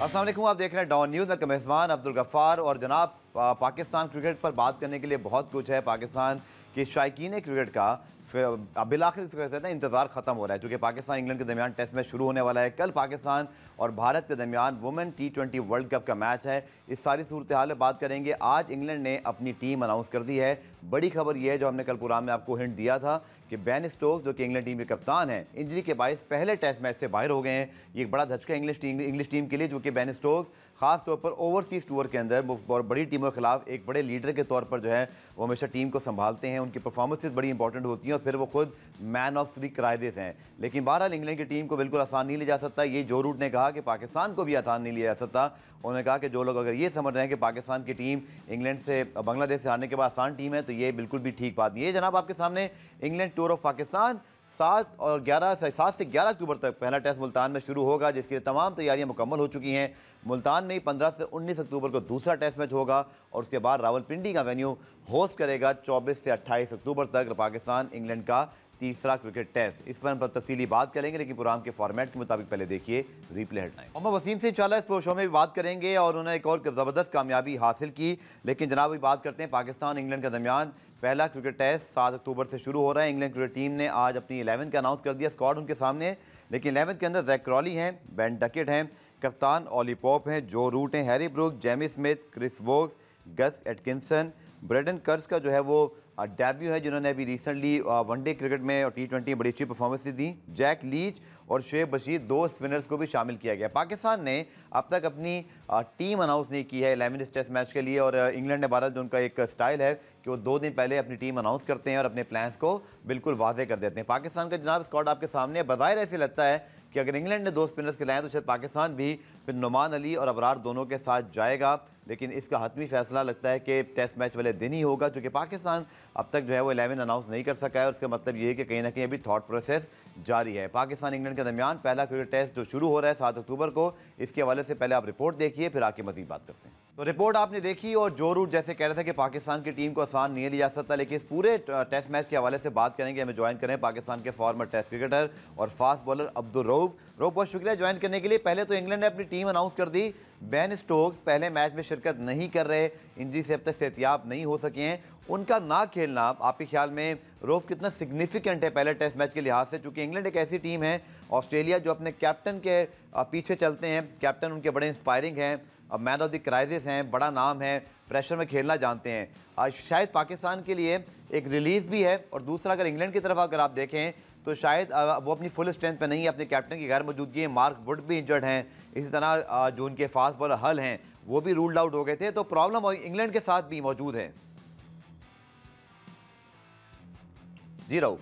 अस्सलाम वालेकुम, आप देख रहे हैं डॉन न्यूज़ में मेज़बान अब्दुल गफ्फार। और जनाब, पाकिस्तान क्रिकेट पर बात करने के लिए बहुत कुछ है। पाकिस्तान के शायकीन क्रिकेट का फिर बिलाखिर कहते हैं इंतज़ार ख़त्म हो रहा है, क्योंकि पाकिस्तान इंग्लैंड के दरमियान टेस्ट मैच शुरू होने वाला है। कल पाकिस्तान और भारत के दरमियान वुमेन T20 वर्ल्ड कप का मैच है। इस सारी सूरत हाल में बात करेंगे। आज इंग्लैंड ने अपनी टीम अनाउंस कर दी है। बड़ी खबर यह है, जो हमने कल प्रोग्राम में आपको हिंट दिया था, कि बेन स्टोक्स जो कि इंग्लैंड टीम के कप्तान हैं, इंजरी के बायस पहले टेस्ट मैच से बाहर हो गए हैं। ये एक बड़ा धचका इंग्लिश टीम के लिए, जो कि बेन स्टोक्स खास तौर पर ओवरसीज़ टूर के अंदर और बड़ी टीमों के खिलाफ एक बड़े लीडर के तौर पर जो है वो हमेशा टीम को संभालते हैं। उनकी परफॉर्मेंसेस बड़ी इंपॉर्टेंट होती हैं और फिर वो खुद मैन ऑफ द क्राइसिस हैं। लेकिन बहरहाल इंग्लैंड की टीम को बिल्कुल आसान नहीं लिया जा सकता। ये जो रूट ने कहा कि पाकिस्तान को भी आसान नहीं लिया जा सकता। उन्होंने कहा कि जो लोग अगर ये समझ रहे हैं कि पाकिस्तान की टीम इंग्लैंड से बांग्लादेश से हारने के बाद आसान टीम है, तो ये बिल्कुल भी ठीक बात नहीं है। जनाब, आपके सामने इंग्लैंड टूर ऑफ पाकिस्तान 7 से 11 अक्टूबर तक पहला टेस्ट मुल्तान में शुरू होगा, जिसकी तमाम तैयारियां मुकम्मल हो चुकी हैं। मुल्तान में ही 15 से 19 अक्टूबर को दूसरा टेस्ट मैच होगा और उसके बाद रावलपिंडी का वेन्यू होस्ट करेगा 24 से 28 अक्टूबर तक पाकिस्तान इंग्लैंड का तीसरा क्रिकेट टेस्ट। इस पर हम तफसीली बात करेंगे, लेकिन प्रोग्राम के फॉर्मेट के मुताबिक पहले देखिए रिप्ले हेडलाइन। मोहम्मद वसीम से इंशाल्लाह इस शो में भी बात करेंगे और उन्होंने एक और ज़बरदस्त कामयाबी हासिल की। लेकिन जनाब, अभी बात करते हैं पाकिस्तान इंग्लैंड के दरमियान पहला क्रिकेट टेस्ट 7 अक्टूबर से शुरू हो रहा है। इंग्लैंड क्रिकेट टीम ने आज अपनी 11 का अनाउंस कर दिया, स्क्वाड उनके सामने। लेकिन 11 के अंदर जैक क्रॉली हैं, बेन डकेट हैं, कप्तान ऑली पॉप हैं, जो रूट हैं, Harry Brook, Jamie Smith, Chris Woakes, Gus Atkinson, Brydon Carse का जो है वो डेब्यू है, जिन्होंने अभी रिसेंटली वनडे क्रिकेट में और T20 बड़ी अच्छी परफॉर्मेंस दी। जैक लीच और शेख बशीर, 2 स्पिनर्स को भी शामिल किया गया। पाकिस्तान ने अब तक अपनी टीम अनाउंस नहीं की है 11 टेस्ट मैच के लिए। और इंग्लैंड ने भारत जो उनका एक स्टाइल है कि वो 2 दिन पहले अपनी टीम अनाउंस करते हैं और अपने प्लान्स को बिल्कुल वाज़ेह कर देते हैं। पाकिस्तान का जनाब स्क्वाड आपके सामने, बज़ाहिर ऐसे लगता है कि अगर इंग्लैंड ने 2 स्पिनर्स के लाए तो शायद पाकिस्तान भी फिर नुमान अली और अबरार दोनों के साथ जाएगा। लेकिन इसका हतमी फैसला लगता है कि टेस्ट मैच वाले दिन ही होगा, क्योंकि पाकिस्तान अब तक जो है वो 11 अनाउंस नहीं कर सका है। और उसका मतलब ये है कि कहीं ना कहीं अभी थॉट प्रोसेस जारी है। पाकिस्तान इंग्लैंड के दरमियान पहला क्रिकेट टेस्ट जो शुरू हो रहा है 7 अक्टूबर को, इसके हवाले से पहले आप रिपोर्ट देखिए, फिर आके मज़ीद बात करते हैं। तो रिपोर्ट आपने देखी और जो रूट जैसे कह रहे थे कि पाकिस्तान की टीम को आसान नहीं लिया जा सकता, लेकिन इस पूरे टेस्ट मैच के हवाले से बात करेंगे। हमें ज्वाइन करें पाकिस्तान के फॉर्मर टेस्ट क्रिकेटर और फास्ट बॉलर अब्दुल रऊफ। बहुत शुक्रिया ज्वाइन करने के लिए। पहले तो इंग्लैंड ने अपनी टीम अनाउंस कर दी। बेन स्टोक्स पहले मैच में शिरकत नहीं कर रहे, इंजरी से अब तक सेहतियाब नहीं हो सके हैं। उनका ना खेलना आपके ख्याल में रऊफ कितना सिग्निफिकेंट है पहले टेस्ट मैच के लिहाज से? चूँकि इंग्लैंड एक ऐसी टीम है, ऑस्ट्रेलिया, जो अपने कैप्टन के पीछे चलते हैं। कैप्टन उनके बड़े इंस्पायरिंग हैं, अब मैन ऑफ द क्राइसिस हैं, बड़ा नाम है, प्रेशर में खेलना जानते हैं। शायद पाकिस्तान के लिए एक रिलीफ भी है। और दूसरा, अगर इंग्लैंड की तरफ अगर आप देखें तो शायद वो अपनी फुल स्ट्रेंथ पे नहीं है, अपने कैप्टन की गैर मौजूदगी है। मार्क वुड भी इंजर्ड हैं, इसी तरह जो उनके फास्ट बॉलर हल हैं वो भी रूल्ड आउट हो गए थे। तो प्रॉब्लम इंग्लैंड के साथ भी मौजूद है। जी रऊफ,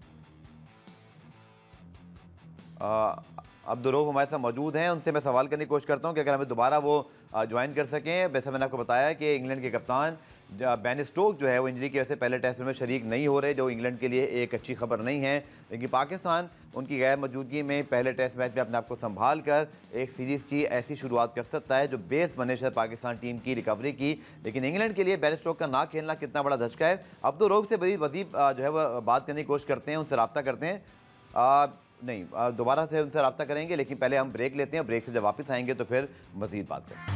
अब्दुल रऊफ हमारे साथ मौजूद हैं। उनसे मैं सवाल करने की कोशिश करता हूं कि अगर हमें दोबारा वो ज्वाइन कर सकें। वैसे मैंने आपको बताया कि इंग्लैंड के कप्तान बेन स्टोक्स जो है वो इंजरी की वजह से पहले टेस्ट में शरीक नहीं हो रहे, जो इंग्लैंड के लिए एक अच्छी खबर नहीं है। लेकिन पाकिस्तान उनकी गैर मौजूदगी में पहले टेस्ट मैच में अपने आप को संभाल कर एक सीरीज़ की ऐसी शुरुआत कर सकता है जो बेस बने शायद पाकिस्तान टीम की रिकवरी की। लेकिन इंग्लैंड के लिए बेन स्टोक्स का ना खेलना कितना बड़ा धचका है। अब्दुल रऊफ से वजीब जो है वह बात करने की कोशिश करते हैं, उनसे रब्ता करते हैं। नहीं, दोबारा से उनसे रब्ता करेंगे, लेकिन पहले हम ब्रेक लेते हैं। ब्रेक से जब वापस आएंगे तो फिर मज़ीद बात करेंगे।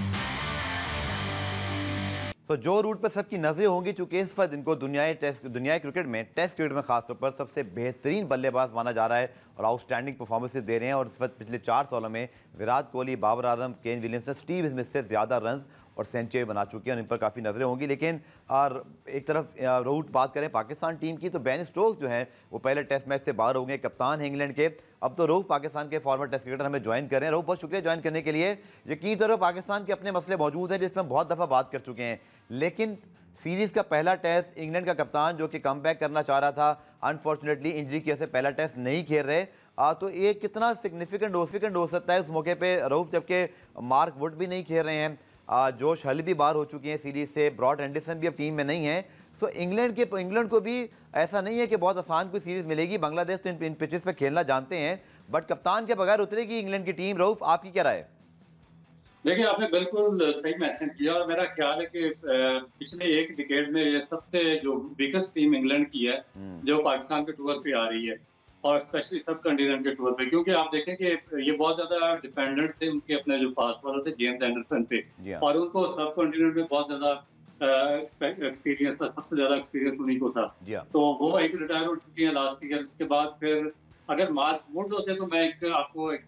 तो जो रूट पर सबकी नज़रें होंगी, चूँकि इस वक्त इनको दुनियाई क्रिकेट में, टेस्ट क्रिकेट में खासतौर पर सबसे बेहतरीन बल्लेबाज माना जा रहा है और आउटस्टैंडिंग परफॉर्मेंसेस दे रहे हैं। और इस वक्त पिछले 4 सालों में Virat Kohli, Babar Azam, Kane Williamson, Steve Smith से ज़्यादा रन और सेंचुरी बना चुके हैं और इन पर काफ़ी नज़रें होंगी। लेकिन एक तरफ रूट बात करें पाकिस्तान टीम की, तो बेन स्टोक्स जो है वो पहले टेस्ट मैच से बाहर हो गए, कप्तान है इंग्लैंड के। अब तो रऊफ पाकिस्तान के फॉर्मर टेस्ट क्रिकेटर हमें ज्वाइन कर रहे हैं। रऊफ, बहुत शुक्रिया ज्वाइन करने के लिए। यकीनी तौर पर पाकिस्तान के अपने मसले मौजूद हैं जिसमें बहुत दफ़ा बात कर चुके हैं, लेकिन सीरीज़ का पहला टेस्ट इंग्लैंड का कप्तान जो कि कम बैक करना चाह रहा था, अनफॉर्चुनेटली इंजरी की वजह से पहला टेस्ट नहीं खेल रहे। तो ये कितना सिग्निफिकेंट हो सकता है उस मौके पे रऊफ, जबकि मार्क वुड भी नहीं खेल रहे हैं, जोश हल भी बाहर हो चुकी हैं सीरीज़ से, ब्रॉड एंडरसन भी अब टीम में नहीं है। सो इंग्लैंड को भी ऐसा नहीं है कि बहुत आसान कोई सीरीज़ मिलेगी। बांग्लादेश तो इन पिचेस पे खेलना जानते हैं, बट कप्तान के बगैर उतरेगी इंग्लैंड की टीम। रऊफ, आपकी क्या राय है? देखिए, आपने बिल्कुल सही मेंशन किया और मेरा ख्याल है कि पिछले एक डिकेड में ये सबसे जो बिगेस्ट टीम इंग्लैंड की है, जो पाकिस्तान के टूर पे आ रही है। और स्पेशली सब कंटिनेंट के टूर पे, क्योंकि आप देखें कि ये बहुत ज़्यादा डिपेंडेंट थे उनके अपने जो फास्ट बॉलर थे जेम्स एंडरसन पे, जी हाँ, और उनको सब कॉन्टिनेंट में बहुत ज़्यादा एक्सपीरियंस था, सबसे ज़्यादा एक्सपीरियंस उन्हीं को था। जी हाँ, तो वो एक रिटायर हो चुके हैं लास्ट ईयर। उसके बाद फिर अगर मार्क वुड होते तो मैं एक आपको एक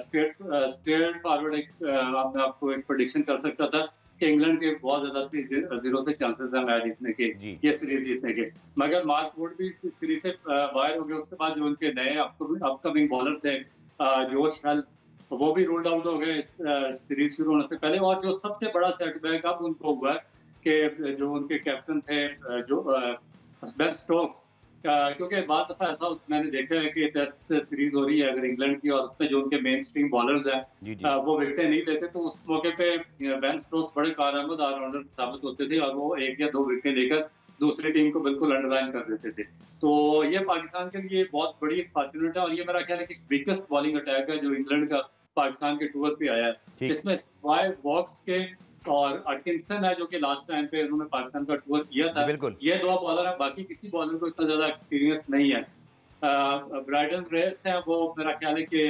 स्ट्रेट फॉरवर्ड एक मैं आपको एक प्रेडिक्शन कर सकता था कि इंग्लैंड के बहुत ज़्यादा 3-0 से चांसेस हैं मैच जीतने के, जी, ये सीरीज जीतने के। मगर मार्क वुड भी सीरीज से बाहर हो गए। उसके बाद जो उनके नए अपकमिंग बॉलर थे जोश हेल, वो भी रूल्ड आउट हो गए इस सीरीज शुरू होने से पहले। और जो सबसे बड़ा सेटबैक अब उनको हुआ है कि जो उनके कैप्टन थे जो बेन स्टोक्स, क्योंकि बाद दफा ऐसा मैंने देखा है कि टेस्ट सीरीज हो रही है अगर इंग्लैंड की, और उसमें जो उनके मेन स्ट्रीम बॉलर्स हैं जी, जी, वो विकेटें नहीं लेते, तो उस मौके पे बेन स्टोक्स बड़े कारआमद ऑलराउंडर साबित होते थे और वो 1 या 2 विकेटें लेकर दूसरी टीम को बिल्कुल अंडरलाइन कर देते थे। तो ये पाकिस्तान के लिए बहुत बड़ी फॉर्च्यूनेट है, और ये मेरा ख्याल है कि वीकेस्ट बॉलिंग अटैक है जो इंग्लैंड का पाकिस्तान के टूर पे आया है, ठीक, जिसमें स्ट्राइव वॉक्स के और अटकिंसन है जो कि लास्ट टाइम पे उन्होंने पाकिस्तान का टूर किया जी था। बिल्कुल, ये 2 बॉलर हैं, बाकी किसी बॉलर को इतना ज़्यादा एक्सपीरियंस नहीं है। ब्राइडन रेस है, वो मेरा ख्याल है कि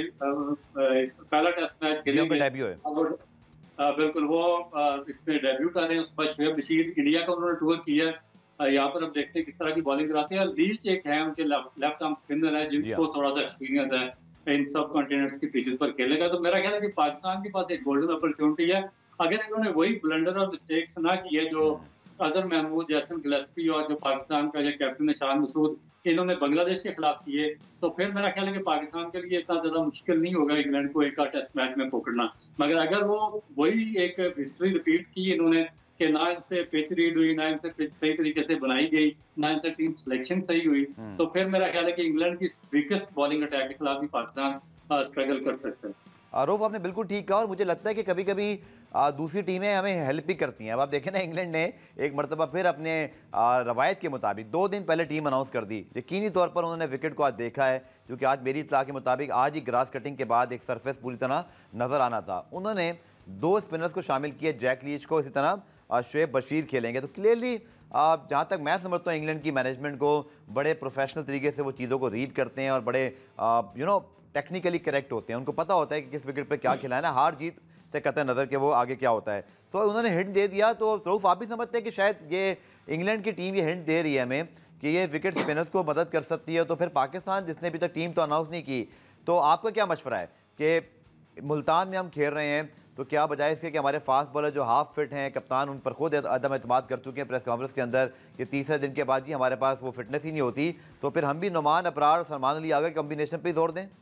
पहला टेस्ट मैच जी उनका खेलेंगे। डेब्यू है, और बिल्कुल वो इसमें डेब्यू कर रहे हैं। उसके बाद शोएब बशीर इंडिया का उन्होंने टूर किया है। यहाँ पर अब देखते हैं किस तरह की बॉलिंग कराते हैं। लीच एक है उनके लेफ्ट आर्म स्पिनर है जी हाँ, जिनको थोड़ा सा एक्सपीरियंस है इन सब कॉन्टिनेंट्स की पिचेस पर खेलने का। तो मेरा ख्याल है कि पाकिस्तान के पास एक गोल्डन अपॉर्चुनिटी है। अगर इन्होंने वही ब्लंडर और मिस्टेक्स ना किए जो हुँ, अजहर महमूद, जैसन गिलेस्पी और जो पाकिस्तान का जो कैप्टन है शान मसूद, इन्होंने बांग्लादेश के खिलाफ किए, तो फिर मेरा ख्याल है कि पाकिस्तान के लिए इतना ज्यादा मुश्किल नहीं होगा इंग्लैंड को एक टेस्ट मैच में पकड़ना। मगर अगर वो वही एक हिस्ट्री रिपीट की इन्होंने कि ना इनसे पिच रीड हुई, ना इनसे पिच सही तरीके से बनाई गई, ना इनसे टीम सिलेक्शन सही हुई, हुँ। तो फिर मेरा ख्याल है कि इंग्लैंड की वीकेस्ट बॉलिंग अटैक के खिलाफ भी पाकिस्तान स्ट्रगल कर सकता है। आरोप आपने बिल्कुल ठीक कहा और मुझे लगता है कि कभी-कभी दूसरी टीमें हमें हेल्प भी करती हैं। अब आप देखें ना इंग्लैंड ने एक मर्तबा फिर अपने रवायत के मुताबिक 2 दिन पहले टीम अनाउंस कर दी। यकीनी तौर पर उन्होंने विकेट को आज देखा है, जो कि आज मेरी इत्तला के मुताबिक आज ही ग्रास कटिंग के बाद एक सरफेस पूरी तरह नज़र आना था। उन्होंने 2 स्पिनर्स को शामिल किया, जैक लीच को, इसी तरह शोएब बशीर खेलेंगे। तो क्लियरली जहाँ तक मैं समझता हूँ इंग्लैंड की मैनेजमेंट को बड़े प्रोफेशनल तरीके से वो चीज़ों को रीड करते हैं और बड़े टेक्निकली करेक्ट होते हैं। उनको पता होता है कि किस विकेट पे क्या खिलाना है, हार जीत से कतई नज़र के वो आगे क्या होता है। सो उन्होंने हिंट दे दिया, तो रऊफ आप भी समझते हैं कि शायद ये इंग्लैंड की टीम ये हिंट दे रही है हमें कि ये विकेट स्पिनर्स को मदद कर सकती है। तो फिर पाकिस्तान जिसने अभी तक टीम तो अनाउंस नहीं की, तो आपका क्या मशवरा है कि मुल्तान में हम खेल रहे हैं, तो क्या बजाय इसके कि हमारे फास्ट बॉलर जो हाफ फिट हैं, कप्तान उन पर खुद अदम एतमाद कर चुके हैं प्रेस कॉन्फ्रेंस के अंदर कि तीसरे दिन के बाद ही हमारे पास वो फिटनेस ही नहीं होती, तो फिर हम भी नुमान अबरार सलमान अली आगे कॉम्बिनेशन पर ही जोर दें?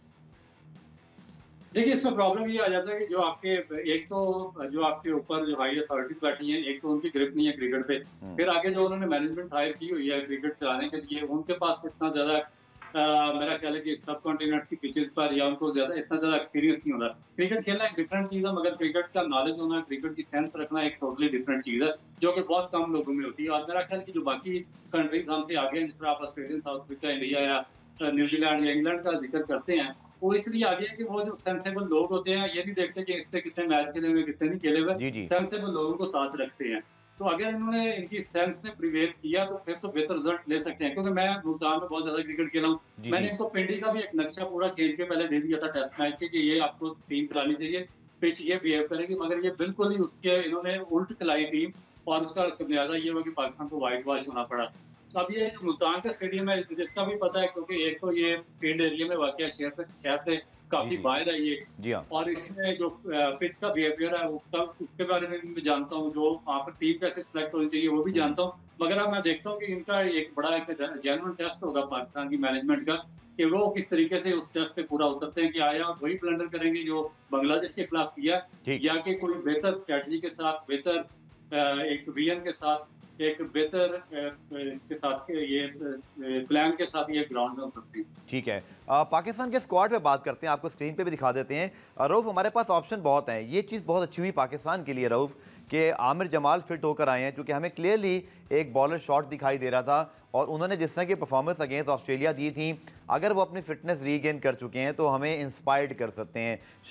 देखिए, इसमें प्रॉब्लम ये आ जाता है कि जो आपके एक तो जो आपके ऊपर जो हाई अथॉरिटीज़ बैठी हैं, एक तो उनकी ग्रिप नहीं है क्रिकेट पे। हुँ, फिर आगे जो उन्होंने मैनेजमेंट हायर की हुई है क्रिकेट चलाने के लिए, उनके पास इतना ज़्यादा मेरा ख्याल है कि सब कॉन्टिनेंट्स की पिचेज़ पर या उनको इतना ज़्यादा एक्सपीरियंस नहीं होता। क्रिकेट खेलना एक डिफरेंट चीज़ है, मगर क्रिकेट का नॉलेज होना, क्रिकेट की सेंस रखना एक टोटली डिफरेंट चीज़ है, जो कि बहुत कम लोगों में होती है। और मेरा ख्याल है कि जो बाकी कंट्रीज़ हमसे आगे हैं, जिस तरह आप ऑस्ट्रेलिया, साउथ अफ्रीका, इंडिया या न्यूज़ीलैंड या इंग्लैंड का ज़िक्र करते हैं, वो इसलिए आगे है कि वो जो सेंसिबल लोग होते हैं, ये नहीं देखते कि इसने कितने मैच खेले हुए, कितने नहीं खेले हुए, जी, जी। सेंसिबल लोगों को साथ रखते हैं। तो अगर इन्होंने इनकी सेंस ने प्रिवेल किया, तो फिर तो बेहतर रिजल्ट ले सकते हैं। क्योंकि मैं मुल्तान में बहुत ज़्यादा क्रिकेट खेला हूँ। जी, मैंने जी। इनको पिंडी का भी एक नक्शा पूरा खींच के पहले दे दिया था टेस्ट मैच के कि ये आपको टीम खिलानी चाहिए, पिच ये बिहेव करेगी, मगर ये बिल्कुल ही उसके इन्होंने उल्ट खिलाई टीम, और उसका खमियाजा ये हुआ कि पाकिस्तान को व्हाइट वॉश होना पड़ा। तो अब ये जो मुल्तान का स्टेडियम है, जिसका भी पता है, क्योंकि एक तो ये फील्ड एरिया में वाक़ है, शहर से जी, काफ़ी जी। बाहर है ये, जी हाँ। और इसमें जो पिच का बिहेवियर है उसका, उसके बारे में भी मैं जानता हूँ। जो वहाँ पर टीम कैसे सिलेक्ट होनी चाहिए वो भी हुँ। जानता हूँ। मगर अब मैं देखता हूँ कि इनका एक बड़ा एक जेन्युइन टेस्ट होगा पाकिस्तान की मैनेजमेंट का, कि वो किस तरीके से उस टेस्ट पे पूरा उतरते हैं कि आया वही ब्लंडर करेंगे जो बांग्लादेश के खिलाफ किया, ठीक। या कि कोई बेहतर स्ट्रैटेजी के साथ, बेहतर एक विजन के साथ, एक बेहतर इसके साथ के ये प्लान के साथ ये ग्राउंड में उतरते हैं। ठीक है। पाकिस्तान के स्क्वाड पे बात करते हैं, आपको स्क्रीन पे भी दिखा देते हैं। रऊफ़ हमारे पास ऑप्शन बहुत हैं, ये चीज़ बहुत अच्छी हुई पाकिस्तान के लिए रऊफ़ कि आमिर जमाल फिट होकर आए हैं, क्योंकि हमें क्लियरली एक बॉलर शॉट दिखाई दे रहा था और उन्होंने जिस तरह की परफॉर्मेंस अगेंस्ट ऑस्ट्रेलिया दी थी, अगर वो अपनी फिटनेस रीगेन कर चुके हैं तो हमें इंस्पायर्ड कर सकते हैं। शायद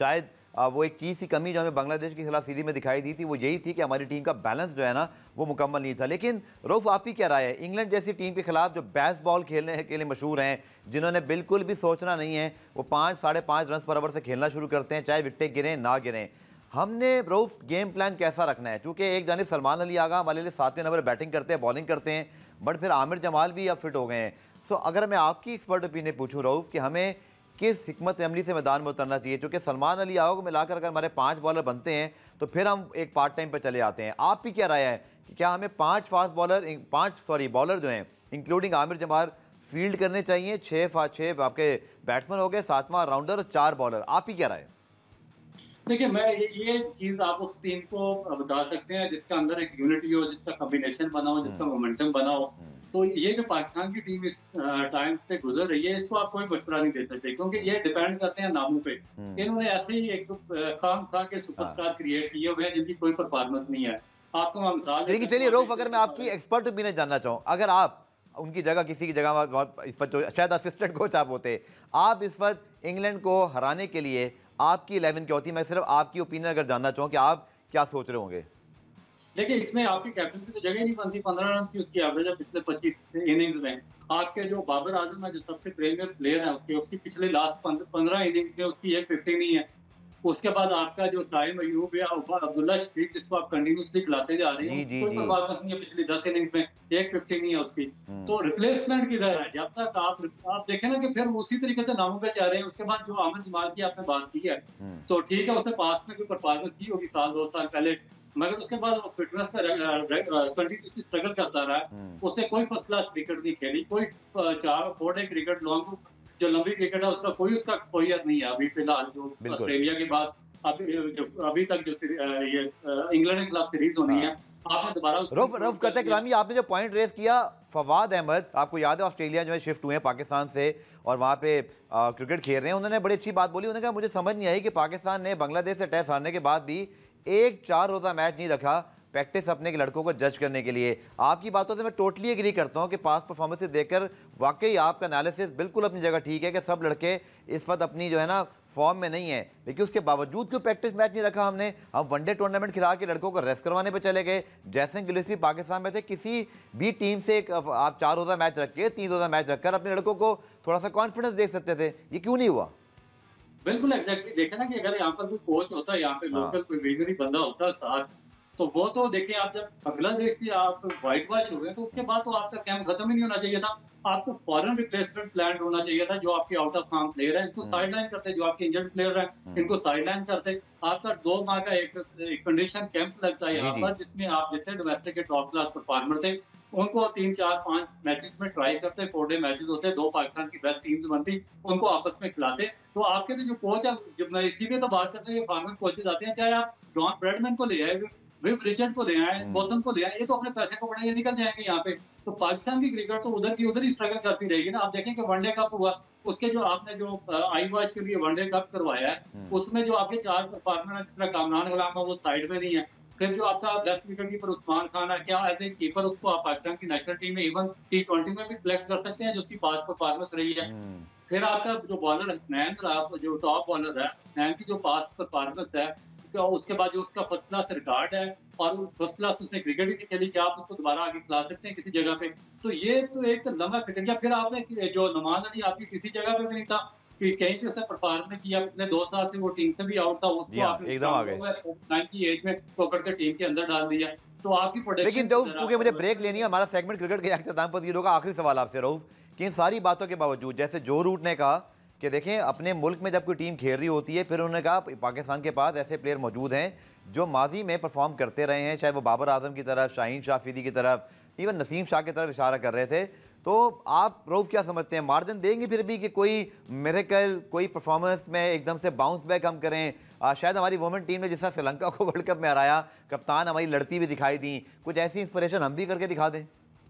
वो एक चीज़ सी कमी जो हमें बांग्लादेश के खिलाफ सीरीज में दिखाई दी थी वो यही थी कि हमारी टीम का बैलेंस जो है ना वो मुकम्मल नहीं था। लेकिन रऊफ, आपकी क्या राय है, इंग्लैंड जैसी टीम के खिलाफ जो बेस बॉल खेलने के लिए मशहूर हैं, जिन्होंने बिल्कुल भी सोचना नहीं है, वो 5 साढ़े 5 रन पर ओवर से खेलना शुरू करते हैं, चाहे विकेटें गिरें ना गिरें, हमने रऊफ गेम प्लान कैसा रखना है? चूँकि एक जानिब सलमान अली आगा हमारे लिए 7वें नंबर बैटिंग करते हैं, बॉलिंग करते हैं, बट फिर आमिर जमाल भी अब फिट हो गए हैं। सो अगर मैं आपकी एक्सपर्ट ओपिनियन पूछूं रऊफ कि हमें किस हिकमत अमली से मैदान में उतरना चाहिए, क्योंकि सलमान अली आगा को मिलाकर अगर हमारे 5 बॉलर बनते हैं तो फिर हम एक पार्ट टाइम पर चले आते हैं। आपकी क्या राय है कि क्या हमें 5 फास्ट बॉलर बॉलर जो हैं इंक्लूडिंग आमिर जमाल फील्ड करने चाहिए? 6 आपके बैट्समैन हो गए, 7वां राउंडर और 4 बॉलर, आपकी क्या राय है? देखिए, मैं ये चीज़ आप उस टीम को बता सकते हैं जिसका अंदर एक यूनिटी हो, जिसका कॉम्बिनेशन बना हो, जिसका मोमेंटम बना हो। तो ये जो पाकिस्तान की टीम इस टाइम पे गुजर रही है, इसको आप कोई मशवरा नहीं दे सकते, क्योंकि ये डिपेंड करते हैं नामों पे। इन्होंने ऐसे ही एक काम था कि सुपरस्टार क्रिएट किए हुए हैं जिनकी कोई परफॉर्मेंस नहीं है। आपको मैं मिसाल लेकिन चलिए रऊफ, अगर मैं आपकी एक्सपर्ट ओपिनियन जानना चाहूँ, अगर आप उनकी जगह किसी की जगह इस वक्त शायद असिस्टेंट कोच आप होते, आप इस वक्त इंग्लैंड को हराने के लिए आपकी 11 क्या होती? मैं सिर्फ आपकी ओपिनियन अगर जानना चाहूँ कि आप क्या सोच रहे होंगे। देखिए, इसमें आपकी कैप्टन की तो जगह ही नहीं बनती। 15 रन की उसकी एवरेज है पिछले 25 इनिंग्स में। आपके जो बाबर आजम है, जो सबसे प्रीमियर प्लेयर है, उसकी पिछले लास्ट 15 इनिंग्स में उसकी एक 50 नहीं है। उसके बाद आपका जो साइम अयूब या अब्दुल्ला शफीक, जिसको आप कंटिन्यूअसली खिलाते जा रहे हैं, उसकी कोई परफॉर्मेंस नहीं है पिछली 10 इनिंग्स में, एक 50 नहीं है उसकी। तो रिप्लेसमेंट किधर है? जब तक आप देखें ना कि फिर उसी तरीके से नामों पे चाह रहे हैं। उसके बाद जो आमिर जमाल की आपने बात की है, तो ठीक है, उसने पास्ट में कोई परफॉर्मेंस की होगी साल 2 साल पहले, मगर उसके बाद वो फिटनेस पे कंटिन्यूअसली स्ट्रगल करता रहा। उसने कोई फर्स्ट क्लास क्रिकेट नहीं खेली, कोई 4 डे क्रिकेट लॉन्ग जो लंबी क्रिकेट है उसका एक्सपोजर नहीं है अभी फिलहाल, जो ऑस्ट्रेलिया के बाद अभी तक जो ये इंग्लैंड के खिलाफ सीरीज होनी है। आपने दोबारा रऊफ कतक रामी, आपने जो पॉइंट रेस किया, फवाद अहमद, आपको याद है ऑस्ट्रेलिया जो है शिफ्ट हुए हैं पाकिस्तान से और वहाँ पे क्रिकेट खेल रहे हैं, उन्होंने बड़ी अच्छी बात बोली। उन्होंने कहा मुझे समझ नहीं आई कि पाकिस्तान ने बांग्लादेश से टेस्ट हारने के बाद भी एक 4 रोज़ा मैच नहीं रखा प्रैक्टिस अपने के लड़कों को जज करने के लिए। आपकी बातों से मैं टोटली एग्री करता हूं कि पास परफॉर्मेंस देखकर वाकई आपका एनालिसिस बिल्कुल अपनी जगह ठीक है कि सब लड़के इस वक्त अपनी जो है ना फॉर्म में नहीं है, लेकिन उसके बावजूद क्यों प्रैक्टिस मैच नहीं रखा हमने? हम वनडे टूर्नामेंट खिला के लड़कों को रेस्ट करवाने पे चले गए। जैसन गिलिस्पी पाकिस्तान में थे, किसी भी टीम से आप 4 रोज़ा मैच रख के 3 रोज़ा मैच रखकर अपने लड़कों को थोड़ा सा कॉन्फिडेंस दे सकते थे, ये क्यों नहीं हुआ? बिल्कुल एग्जैक्टली। देखे ना कि अगर यहाँ पर कोई कोच होता है, यहाँ पे लोकल कोई विजनरी बंदा होता है साथ, तो वो तो देखिए, आप जब बांग्लादेश से आप व्हाइट वॉश हुए तो उसके बाद तो आपका कैंप खत्म ही नहीं होना चाहिए था। आपको फॉरेन रिप्लेसमेंट प्लान होना चाहिए था। जो आपके आउट ऑफ फॉर्म प्लेयर है इनको साइडलाइन करते, जो आपके इंजर्ड प्लेयर हैं इनको साइडलाइन करते। आपका 2 माह का एक कंडीशन कैंप लगता है यहाँ पर, जिसमें आप जितने डोमेस्टिक के टॉप क्लास परफॉर्मर थे उनको 3 4 5 मैचेस में ट्राई करते, 4 डे मैचेस होते, 2 पाकिस्तान की बेस्ट टीम्स बनती, उनको आपस में खिलाते। तो आपके तो जो कोच है, जब मैं इसी पे तो बात करते हैं, फॉर्मर कोचेज आते हैं, चाहे आप जॉन ब्रैडमैन को ले आए, विव रिचर्ड को ले आए, बोथम को ले आए, ये तो अपने पैसे को बढ़ाए निकल जाएंगे यहाँ पे। तो पाकिस्तान की क्रिकेट तो उधर की उधर ही स्ट्रगल करती रहेगी ना। आप देखें कि वनडे कप हुआ, उसके जो आपने जो आई वॉच के लिए वनडे कप करवाया है, उसमें जो आपके 4 परफॉर्मर है, जिस तरह कामरान गुलाम है वो साइड में नहीं है। फिर जो आपका best wicket keeper Usman Khan है, क्या एज ए कीपर उसको आप पाकिस्तान की नेशनल टीम में इवन T20 में भी सिलेक्ट कर सकते हैं, जो उसकी पास्ट परफॉर्मेंस रही है। फिर आपका जो बॉलर हसनैन रहा, जो टॉप बॉलर है, हसनैन की जो पास्ट परफॉर्मेंस है, तो उसके बाद जो उसका फर्स्ट क्लास रिकॉर्ड है और फर्स्ट क्लास उसने क्रिकेट ही नहीं खेली, क्या आप उसको दोबारा आगे खिला सकते हैं किसी जगह पे? तो ये तो एक लंबा फिक्र किया। फिर आपने जो नमान अली आपकी किसी जगह पे भी नहीं था, कि कहीं पे उसने परफॉर्म नहीं किया, पिछले 2 साल से वो टीम से भी आउट था, उसको आपने एकदम आ गए 9 की एज में पकड़ के टीम के अंदर डाल दिया। तो आपकी प्रोडक्शन, लेकिन क्योंकि मुझे ब्रेक लेनी है, हमारा सेगमेंट क्रिकेट के अख्ताम पर होगा, आखिरी सवाल आपसे रऊफ कि इन सारी बातों के बावजूद, जैसे जो रूट ने कहा कि देखें अपने मुल्क में जब कोई टीम खेल रही होती है, फिर उन्होंने कहा पाकिस्तान के पास ऐसे प्लेयर मौजूद हैं जो माजी में परफॉर्म करते रहे हैं, चाहे वो बाबर आजम की तरफ, शाहीन शाह अफरीदी की तरफ, इवन नसीम शाह की तरफ इशारा कर रहे थे। तो आप रऊफ क्या समझते हैं, मार्जिन देंगे फिर भी कि कोई मिरेकल, कोई परफॉर्मेंस में एकदम से बाउंस बैक हम करें? शायद हमारी वुमेन टीम ने जिस तरह श्रीलंका को वर्ल्ड कप में हराया, कप्तान हमारी लड़ती हुई दिखाई दी, कुछ ऐसी इंस्पिरेशन हम भी करके दिखा दें।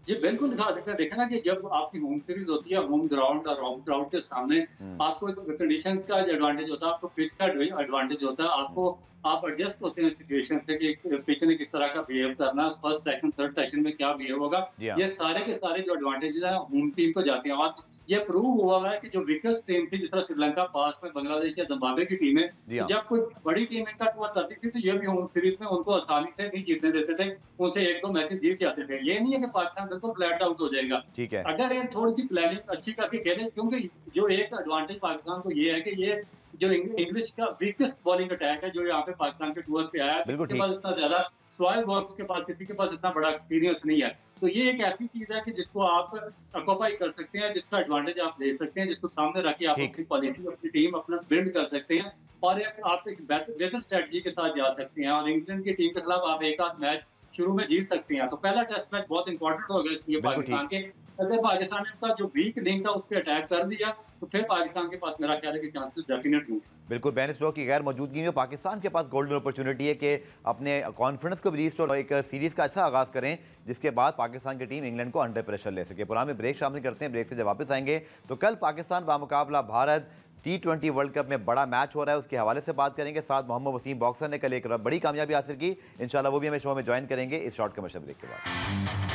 जी, बिल्कुल दिखा सकते हैं। देखिए ना कि जब आपकी होम सीरीज़ होती है, होम ग्राउंड और होम क्राउड के सामने हुँ, आपको कंडीशंस का जो एडवांटेज होता है, आपको पिच का जो एडवांटेज होता है, हुँ। आपको आप एडजस्ट होते हैं सिचुएशन से कि पिच ने किस तरह का बिहेव करना है, फर्स्ट, सेकंड, थर्ड सेशन में क्या बिहेव होगा। जी हाँ। ये सारे के सारे जो एडवांटेजेस हैं, होम टीम को जाते हैं और ये प्रूव हुआ हुआ है कि जो वीकेस्ट टीम थी, जिस तरह श्रीलंका पास में बांग्लादेश या ज़िम्बाब्वे की टीमें, जी तो हाँ। जब कोई बड़ी टीम इनका टूर करती थी, तो ये भी होम सीरीज़ में उनको आसानी से नहीं जीतने देते थे। उनसे 1-2 मैचेस जीत जाते थे। ये नहीं है कि पाकिस्तान बिल्कुल फ्लैट आउट हो जाएगा। ठीक है। अगर ये थोड़ी-सी प्लानिंग अच्छी करके खेले, क्योंकि जो एक एडवांटेज पाकिस्तान को ये है कि ये जो इंग्लिश का वीकेस्ट बॉलिंग अटैक है, जो यहाँ पे पाकिस्तान के टूर पे आया है, किसी बिल्कुल के ठीक। पास इतना ज़्यादा सॉइल वर्क्स के पास किसी के पास इतना बड़ा एक्सपीरियंस नहीं है। तो ये एक ऐसी चीज़ है कि जिसको आप ऑक्यूपाई कर सकते हैं, जिसका एडवांटेज आप ले सकते हैं, जिसको सामने रख के आप ठीक। अपनी पॉलिसी, अपनी टीम अपना बिल्ड कर सकते हैं और एक आप एक बेहतर स्ट्रैटेजी के साथ जा सकते हैं और इंग्लैंड की टीम के खिलाफ आप एक आध मैच शुरू में जीत सकते हैं। तो पहला टेस्ट मैच बहुत इंपॉर्टेंट होगा इसलिए बिल्कुल पाकिस्तान ठीक। के। अगर पाकिस्तान ने उसका जो वीक लिंक था उस पे अटैक कर दिया, तो फिर पाकिस्तान के पास मेरा ख्याल है कि चांसेस डेफिनेट होंगे। बिल्कुल, बेन स्टोक्स की गैर मौजूदगी में पाकिस्तान के पास गोल्डन अपॉर्चुनिटी है कि अपने कॉन्फिडेंस को भी रीस्टोर और एक सीरीज़ का अच्छा आगाज़ करें, जिसके बाद पाकिस्तान की टीम इंग्लैंड को अंडर प्रेशर ले सके। पुराने में ब्रेक शामिल करते हैं, ब्रेक से जब वापस आएंगे तो कल पाकिस्तान बामुकाबला भारत T20 वर्ल्ड कप में बड़ा मैच हो रहा है, उसके हवाले से बात करेंगे। साथ मोहम्मद वसीम बॉक्सर ने कल एक बड़ी कामयाबी हासिल की, इंशाल्लाह वो भी हमें शो में ज्वाइन करेंगे इस शॉर्ट कमर्शियल ब्रेक के बाद।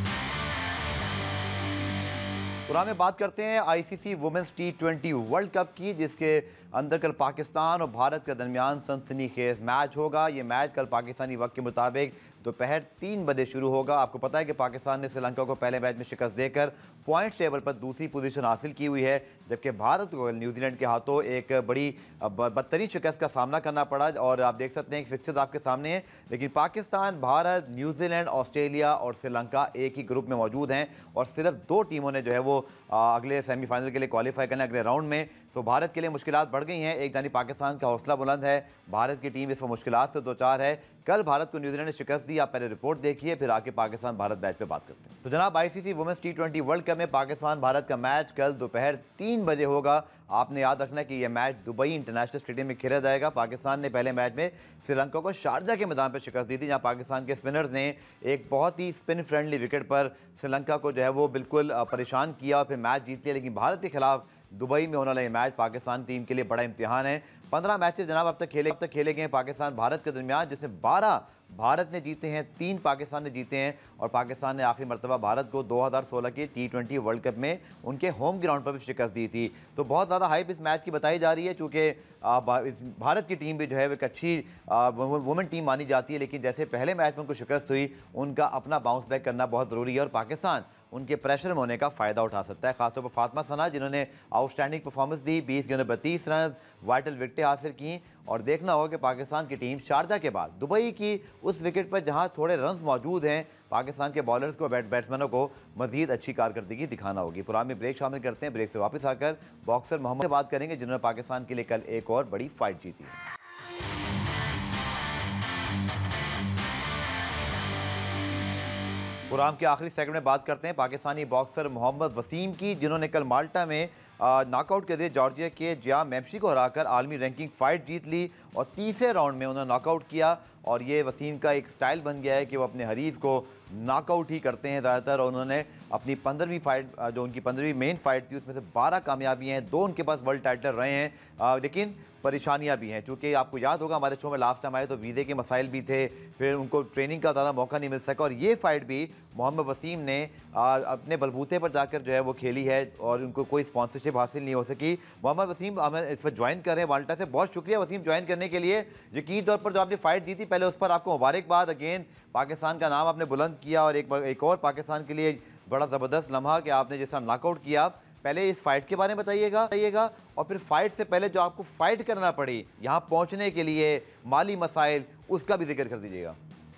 पुराने में बात करते हैं ICC women's T20 world cup की, जिसके अंदर कल पाकिस्तान और भारत के दरमियान सनसनीखेज मैच होगा। ये मैच कल पाकिस्तानी वक्त के मुताबिक दोपहर 3 बजे शुरू होगा। आपको पता है कि पाकिस्तान ने श्रीलंका को पहले मैच में शिकस्त देकर पॉइंट्स टेबल पर दूसरी पोजीशन हासिल की हुई है, जबकि भारत को न्यूजीलैंड के हाथों एक बड़ी बदतरीन शिकस्त का सामना करना पड़ा। और आप देख सकते हैं कि फिक्चर्स आपके सामने हैं, लेकिन पाकिस्तान, भारत, न्यूजीलैंड, ऑस्ट्रेलिया और श्रीलंका एक ही ग्रुप में मौजूद हैं और सिर्फ 2 टीमों ने जो है वो अगले सेमीफाइनल के लिए क्वालिफाई करना है अगले राउंड में। तो भारत के लिए मुश्किलात बढ़ गई हैं। एक जानी पाकिस्तान का हौसला बुलंद है, भारत की टीम इस पर मुश्किलात से दो चार है। कल भारत को न्यूजीलैंड ने शिकस्त दी। आप पहले रिपोर्ट देखिए, फिर आके पाकिस्तान भारत मैच पे बात करते हैं। तो जनाब, ICC women's T20 world cup में पाकिस्तान भारत का मैच कल दोपहर 3 बजे होगा। आपने याद रखना है कि यह मैच दुबई इंटरनेशनल स्टेडियम में खेला जाएगा। पाकिस्तान ने पहले मैच में श्रीलंका को शारजा के मैदान पर शिकस्त दी थी, जहां पाकिस्तान के स्पिनर्स ने एक बहुत ही स्पिन फ्रेंडली विकेट पर श्रीलंका को जो है वो बिल्कुल परेशान किया और फिर मैच जीत लिया। लेकिन भारत के खिलाफ दुबई में होने वाला ये मैच पाकिस्तान टीम के लिए बड़ा इम्तिहान है। 15 मैचेस जनाब अब तक खेले गए हैं पाकिस्तान भारत के दरमियान, जिसमें 12 भारत ने जीते हैं, 3 पाकिस्तान ने जीते हैं। और पाकिस्तान ने आखिरी मरतबा भारत को 2016 के T20 वर्ल्ड कप में उनके होम ग्राउंड पर भी शिकस्त दी थी। तो बहुत ज़्यादा हाइप इस मैच की बताई जा रही है, चूँकि भारत की टीम भी जो है एक अच्छी वुमेन टीम मानी जाती है, लेकिन जैसे पहले मैच में उनको शिकस्त हुई, उनका अपना बाउंस बैक करना बहुत ज़रूरी है और पाकिस्तान उनके प्रेशर में होने का फ़ायदा उठा सकता है। खासतौर पर फातिमा सना, जिन्होंने आउटस्टैंडिंग परफॉर्मेंस दी, 20 गेंदों पर 30 रन, वाइटल विकेटें हासिल की। और देखना होगा कि पाकिस्तान की टीम शारजा के बाद दुबई की उस विकेट पर जहां थोड़े रन्स मौजूद हैं, पाकिस्तान के बॉलर्स को, बैट्समैनों को मजीद अच्छी कारकर्दगी दिखाना होगी। पुराने में ब्रेक शामिल करते हैं, ब्रेक से वापस आकर बॉक्सर मोहम्मद से बात करेंगे, जिन्होंने पाकिस्तान के लिए कल एक और बड़ी फाइट जीती है। प्रोग्राम के आखिरी सेगमेंट में बात करते हैं पाकिस्तानी बॉक्सर मोहम्मद वसीम की, जिन्होंने कल माल्टा में नॉकआउट के जरिए जॉर्जिया के जिया मैम्शी को हराकर आलमी रैंकिंग फाइट जीत ली और तीसरे राउंड में उन्होंने नॉकआउट किया। और ये वसीम का एक स्टाइल बन गया है कि वो अपने हरीफ को नॉकआउट ही करते हैं ज़्यादातर। और उन्होंने अपनी 15वीं फाइट, जो उनकी 15वीं मेन फाइट थी, उसमें से 12 कामयाबियाँ हैं, 2 उनके पास वर्ल्ड टाइटल रहे हैं, लेकिन परेशानियां भी हैं। चूँकि आपको याद होगा हमारे शो में लास्ट टाइम आए तो वीज़े के मसाइल भी थे, फिर उनको ट्रेनिंग का ज़्यादा मौका नहीं मिल सका। और ये फाइट भी मोहम्मद वसीम ने अपने बलबूते पर जाकर जो है वो खेली है और उनको कोई स्पॉन्सरशिप हासिल नहीं हो सकी। मोहम्मद वसीम हमें इस पर ज्वाइन कर रहे हैं माल्टा से, बहुत शुक्रिया वसीम ज्वाइन करने के लिए। यकीन तौर पर जो आपने फाइट जीती पहले उस पर आपको मुबारकबाद। अगेन पाकिस्तान का नाम आपने बुलंद किया और एक और पाकिस्तान के लिए बड़ा ज़बरदस्त लम्हा कि आपने जिस तरह नॉकआउट किया। पहले इस फाइट के बारे में बताइएगा और फिर फाइट से पहले जो आपको फाइट करना पड़ी यहाँ पहुँचने के लिए, माली मसाइल, उसका भी जिक्र कर दीजिएगा।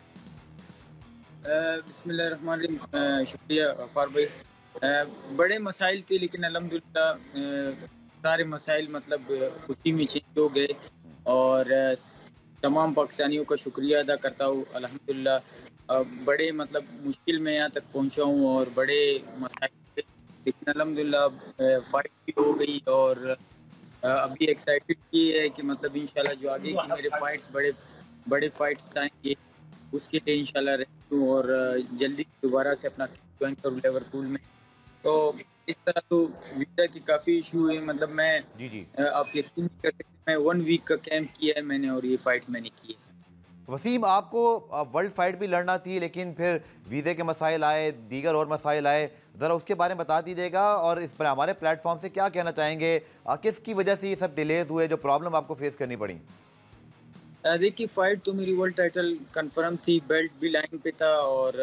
बिस्मिल्लाहिर्रहमानिर्रहीम, शुक्रिया गफ्फार भाई। बड़े मसाइल थे लेकिन अल्हम्दुलिल्लाह सारे मसाइल मतलब खुशी में चेंज हो गए और तमाम पाकिस्तानियों का शुक्रिया अदा करता हूँ। अल्हम्दुलिल्लाह बड़े मतलब मुश्किल में यहाँ तक पहुँचा हूँ और बड़े मसाइल थे, लेकिन अल्हम्दुलिल्लाह फाइट भी हो गई और अभी एक्साइटेड ये है कि मतलब इंशाल्लाह जो आगे की मेरे फाइट्स बड़े फाइट्स आएंगे उसके लिए इंशाल्लाह रेडी हूँ और जल्दी दोबारा से अपना ज्वाइन करूँ लिवरपूल में। तो इस तरह तो वीज़ा की काफ़ी इशू है, मतलब मैं जी, जी। आप यकीन नहीं कर सकते, मैं 1 वीक का कैंप किया है मैंने और ये फाइट मैंने की है। वसीम, आपको वर्ल्ड फाइट भी लड़ना थी, लेकिन फिर वीज़े के मसाइल आए, दीगर और मसाइल आए। ज़रा उसके बारे में बता दीजिएगा और इस पर हमारे प्लेटफॉर्म से क्या कहना चाहेंगे? किसकी वजह से ये सब डिलेज़ हुए, जो प्रॉब्लम आपको फेस करनी पड़ी? देखिए फाइट तो मेरी वर्ल्ड टाइटल कंफर्म थी, बेल्ट भी लाइन पे था और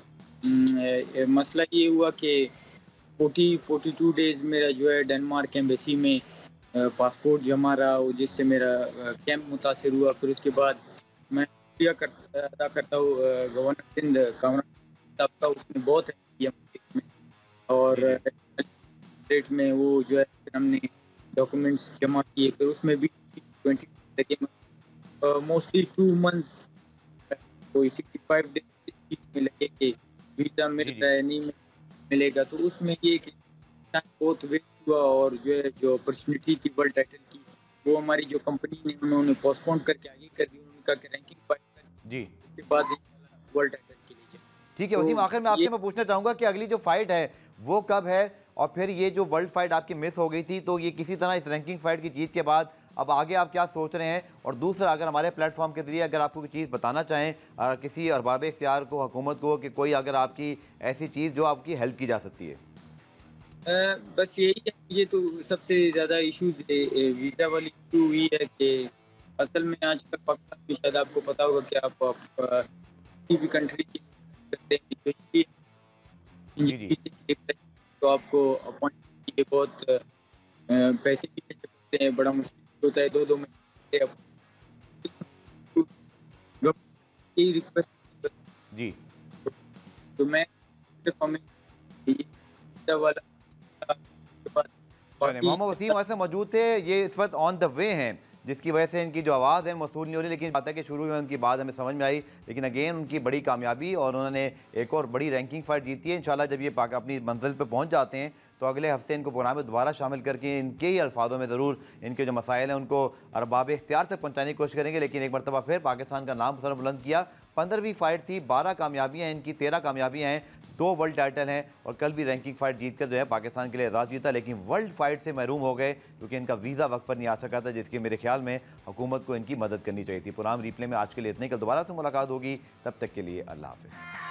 मसला ये हुआ कि 42 डेज़ मेरा जो है डेनमार्क एम्बेसी में पासपोर्ट जमा रहा, वो जिससे मेरा कैंप मुतासिर हुआ। फिर उसके बाद मैं शुक्रिया अदा करता हूँ गवर्नर सिंध कामरान साहब का, उसने बहुत हेल्प किया मुझे इसमें। और जी, जी। डेट में वो जो है फिर हमने डॉक्यूमेंट्स जमा किए, फिर उसमें भी 20 लगे, मोस्टली 2 मंथ्स, कोई 65 डेज़ इस चीज़ में लगे कि वीज़ा मिल जी, रहा जी। है, नहीं मिलेगा। तो उसमें ये कि टाइम बहुत वेस्ट हुआ और जो है जो अपॉर्चुनिटी थी वर्ल्ड टाइटल की, वो हमारी जो कंपनी ने उन्होंने पोस्टपोन करके आगे कर दी। उन्होंने कहा कि रैंकिंग फाइट करें, जी। उसके बाद इंशाल्लाह वर्ल्ड टाइटल के लिए जाएँ। ठीक है वसीम, तो आखिर में ये आपसे मैं पूछना चाहूँगा कि अगली जो फाइट है, वो कब है? और फिर ये जो वर्ल्ड फाइट आपकी मिस हो गई थी, तो ये किसी तरह इस रैंकिंग फाइट की जीत के बाद अब आगे आप क्या सोच रहे हैं? और दूसरा, अगर हमारे प्लेटफॉर्म के ज़रिए अगर आपको कोई चीज़ बताना चाहें किसी अरबाब इख्तियार को, हुकूमत को, कि कोई अगर आपकी ऐसी चीज़ जो आपकी हेल्प की जा सकती है। बस यही है, मुझे तो सबसे ज़्यादा इश्यूज़ वीज़ा वाली इश्यू हुई है कि असल में आजकल पाकिस्तान में शायद आपको पता होगा कि आप किसी भी कंट्री की करते हैं तो जी, जी। तो आपको अपॉइंटमेंट के लिए बहुत पैसे भी देने पड़ते हैं, बड़ा मुश्किल होता है 2-2 महीने अब यही रिक्वेस्ट, जी। तो मैं सिर्फ हमें ये वीज़ा वाला के बाद चलिए, बाकी मोहम्मद वसीम ऐसे मौजूद थे, ये इस वक्त ऑन द वे हैं, जिसकी वजह से इनकी जो आवाज़ है मौसूल नहीं हो रही, लेकिन बात है कि शुरू में उनकी बात हमें समझ में आई, लेकिन अगेन उनकी बड़ी कामयाबी और उन्होंने एक और बड़ी रैंकिंग फाइट जीती है। इंशाल्लाह जब ये पाक अपनी मंजिल पर पहुंच जाते हैं, तो अगले हफ्ते इनको प्रोग्राम में दोबारा शामिल करके इनके ही अल्फाजों में ज़रूर इनके जो मसाइल हैं उनको अरबाब इख्तियार तक पहुँचाने की कोशिश करेंगे। लेकिन एक मरतबा फिर पाकिस्तान का नाम सर बुलंद किया। 15वीं फाइट थी, 12 कामयाबियाँ इनकी, 13 कामयाबियाँ हैं, 2 वर्ल्ड टाइटल हैं और कल भी रैंकिंग फाइट जीतकर जो है पाकिस्तान के लिए एजाज़ जीता। लेकिन वर्ल्ड फाइट से महरूम हो गए क्योंकि इनका वीज़ा वक्त पर नहीं आ सका था, जिसकी मेरे ख्याल में हुकूमत को इनकी मदद करनी चाहिए थी। प्रोग्राम रिप्ले में आज के लिए इतने ही, कल दोबारा से मुलाकात होगी, तब तक के लिए अल्लाह हाफ़िज़।